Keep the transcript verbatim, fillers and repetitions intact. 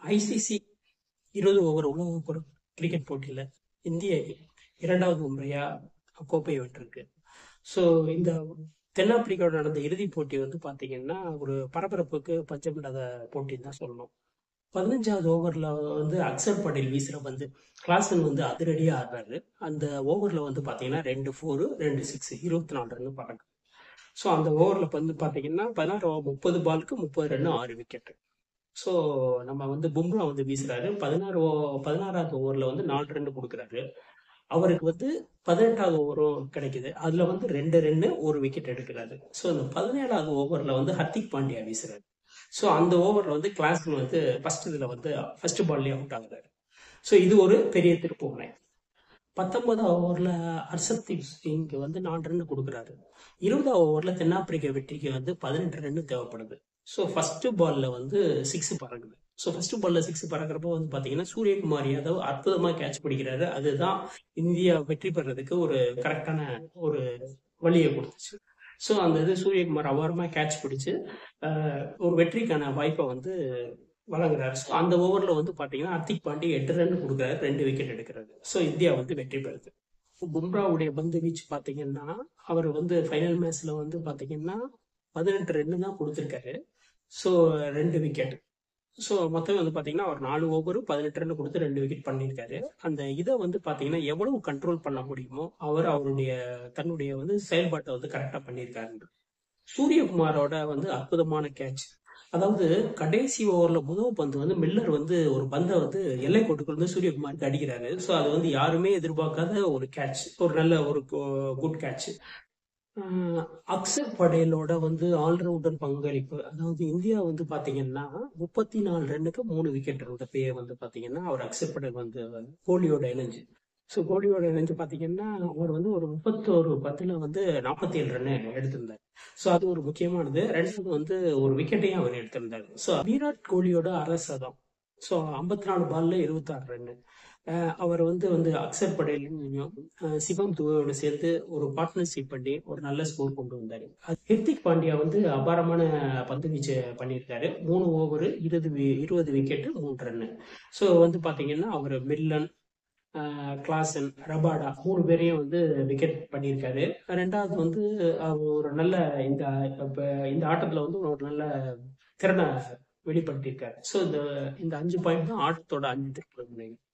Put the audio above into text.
ICC இருபது over உலக cricket போட்டியில இந்திய இரண்டாவது முறையா கோப்பையை வென்றிருக்கு. ஸோ இந்த தென்னாப்பிரிக்காவோட நடந்த இறுதிப் போட்டி வந்து பாத்தீங்கன்னா ஒரு பரபரப்புக்கு பஞ்சமில்லாத போட்டின்னு தான் சொல்லணும். பதினஞ்சாவது ஓவர்ல வந்து அக்சர் பட்டேல் வீசுற வந்து கிளாசன் வந்து அதிரடியா ஆடுறாரு. அந்த ஓவர்ல வந்து பாத்தீங்கன்னா ரெண்டு ஃபோரு ரெண்டு சிக்ஸ் இருபத்தி நாலு ரன் பறக்கு. ஸோ அந்த ஓவர்ல வந்து பாத்தீங்கன்னா பதினாறு முப்பது பாலுக்கு முப்பது ரன் ஆறு விக்கெட். ஸோ நம்ம வந்து பும்ரா வந்து வீசுறாரு. பதினாறு ஓ பதினாறாவது ஓவரில் வந்து நாலு ரன் கொடுக்குறாரு. அவருக்கு வந்து பதினெட்டாவது ஓவரும் கிடைக்குது. அதில் வந்து ரெண்டு ரன்னு ஒரு விக்கெட் எடுக்கிறாரு. ஸோ இந்த பதினேழாவது ஓவரில் வந்து ஹர்திக் பாண்டியா வீசுறாரு. ஸோ அந்த ஓவரில் வந்து கிளாஸ்மேன் வந்து ஃபர்ஸ்ட் இதில் வந்து ஃபர்ஸ்ட் பால்லேயே அவுட் ஆகுறாரு. ஸோ இது ஒரு பெரிய திருப்புமுனை. பத்தொன்பதாவது ஓவரில் ஹர்ஷதீப் சிங் வந்து நாலு ரன் கொடுக்குறாரு. இருபதாவது ஓவரில் தென்னாப்பிரிக்க வெற்றிக்கு வந்து பதினெட்டு ரன் தேவைப்படுது. ஸோ ஃபர்ஸ்ட் பால்ல வந்து சிக்ஸ் பறக்குது. ஸோ ஃபர்ஸ்ட் பால்ல சிக்ஸ் பறக்கிறப்போ வந்து பார்த்தீங்கன்னா சூரியகுமார் யாதவ் அற்புதமாக கேட்ச் பிடிக்கிறாரு. அதுதான் இந்தியா வெற்றி பெறதுக்கு ஒரு கரெக்டான ஒரு வழியை கொடுத்துச்சு. ஸோ அந்த இது சூரியகுமார் அபாரமாக கேட்ச் பிடிச்சு ஒரு வெற்றிக்கான வாய்ப்பை வந்து வழங்குறாரு. ஸோ அந்த ஓவரில் வந்து பார்த்தீங்கன்னா ஹர்திக் பாண்டியா எட்டு ரன் கொடுக்குறாரு, ரெண்டு விக்கெட் எடுக்கிறாரு. ஸோ இந்தியா வந்து வெற்றி பெறுது. பும்ராவுடைய பந்து வீச்சு பார்த்தீங்கன்னா அவர் வந்து ஃபைனல் மேட்ச்ல வந்து பார்த்தீங்கன்னா பதினெட்டு ரன்னு தான் கொடுத்துருக்காரு. ஸோ ரெண்டு விக்கெட். ஸோ மொத்தம் வந்து பார்த்தீங்கன்னா அவர் நாலு ஓவரு பதினெட்டு ரன் கொடுத்து ரெண்டு விக்கெட் பண்ணியிருக்காரு. அந்த இதை வந்து பார்த்தீங்கன்னா எவ்வளவு கண்ட்ரோல் பண்ண முடியுமோ அவர் அவருடைய தன்னுடைய வந்து செயல்பாட்டை வந்து கரெக்டாக பண்ணியிருக்காரு. சூரியகுமாரோட வந்து அற்புதமான கேட்ச். அதாவது கடைசி ஓவர்ல முதல் பந்து வந்து மில்லர் வந்து ஒரு பந்தை வந்து எல்லை கோட்டுக்குள்ள வந்து சூரியகுமாருக்கு அடிக்கிறாரு. ஸோ அது வந்து யாருமே எதிர்பார்க்காத ஒரு கேட்ச், ஒரு நல்ல ஒரு குட் கேட்ச். அக்சர் படேலோட வந்து ஆல்ரவுண்டர் பங்களிப்பு, அதாவது இந்தியா வந்து பாத்தீங்கன்னா முப்பத்தி நாலு ரன்னுக்கு மூணு விக்கெட் இருந்தப்பயே வந்து பாத்தீங்கன்னா அவர் அக்சர் படேல் வந்து கோலியோட இணைஞ்சு ஸோ கோலியோட இணைஞ்சு பாத்தீங்கன்னா அவர் வந்து ஒரு முப்பத்தோரு பத்துல வந்து நாற்பத்தி ஏழு ரன் எடுத்திருந்தார். ஸோ அது ஒரு முக்கியமானது. ரெண்டாவது வந்து ஒரு விக்கெட்டையும் அவர் எடுத்திருந்தார். ஸோ விராட் கோலியோட அரை சதம். ஸோ ஐம்பத்தி நாலு பால்ல இருபத்தி ஆறு ரன்னு. அவர் வந்து வந்து அக்சர் படேலையும் சிவம் துவையோட சேர்த்து ஒரு பார்ட்னர்ஷிப் பண்ணி ஒரு நல்ல ஸ்கோர் கொண்டு வந்தாரு. ஹிர்திக் பாண்டியா வந்து அபாரமான பந்து வீச்சு பண்ணியிருக்காரு. மூணு ஓவரு இருபது இருபது விக்கெட்டு மூணு ரன்னு. ஸோ வந்து பாத்தீங்கன்னா அவர் மில்லன், கிளாசன், ரபாடா மூணு பேரையும் வந்து விக்கெட் பண்ணியிருக்காரு. ரெண்டாவது வந்து ஒரு நல்ல இந்த இந்த ஆட்டத்துல வந்து ஒரு நல்ல திறனை வெளிப்படுத்தியிருக்காரு. ஸோ இந்த இந்த அஞ்சு பாயிண்ட் தான் ஆட்டத்தோட அஞ்சு திருப்பி